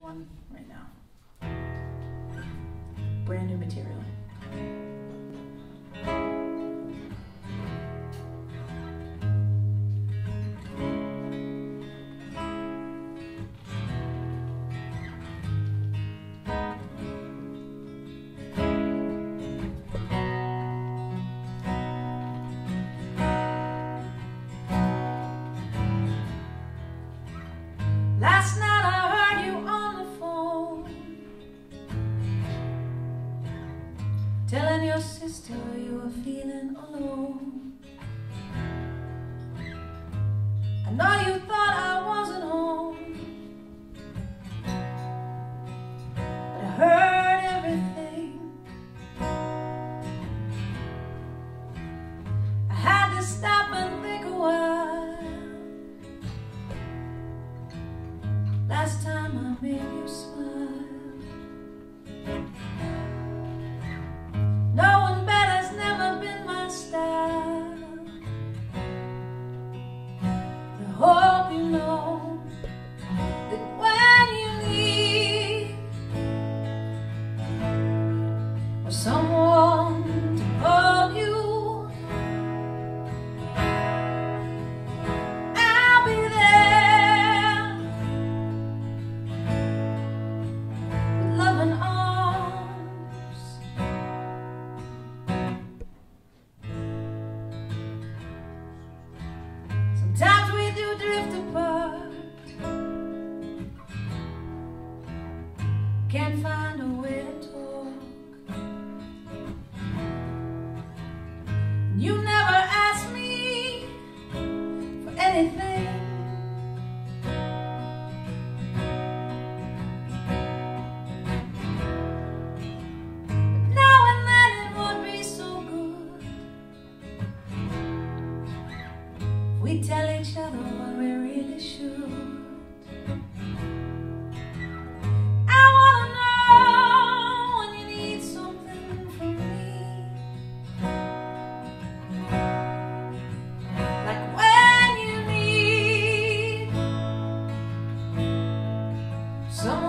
one right now. Brand new material. Last night I heard you on the phone, telling your sister you were feeling alone. I know you thought I wasn't home, but I heard everything. I had to stop and think a while. Last time I made you smile. Knowing better's never been my style. I hope you know that when you need for someone to hold you, I'll be there. Lovin Arms. Sometimes we do drift apart, can't find a way to talk. You never asked me for anything. We tell each other what we really should. I wanna know when you need something from me, like when you need someone